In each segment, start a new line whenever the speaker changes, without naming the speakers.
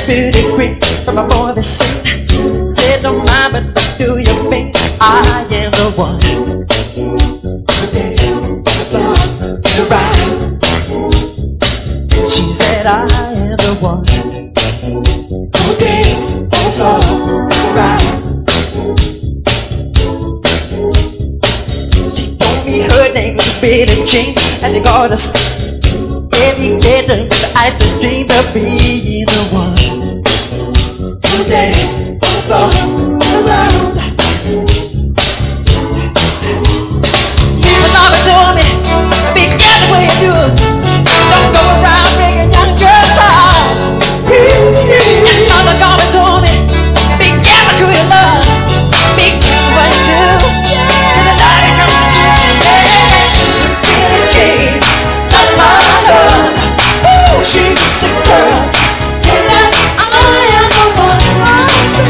beauty queen from a boy that said don't mind but do your thing. I am the one who dance the right. She said I am the one who dance on the floor right. She told me her name was Billie Jean, and they called us every kid with I to dream of being the one who dance on the floor around. My mama told me, be careful what you do. Don't go around making young girls' eyes. And mother gonna told me, be careful who you love. Be careful what you do. Till the night comes again. Billie Jean, not my love. Ooh, she's the girl. And that I am the one.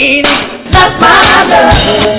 It is not my love.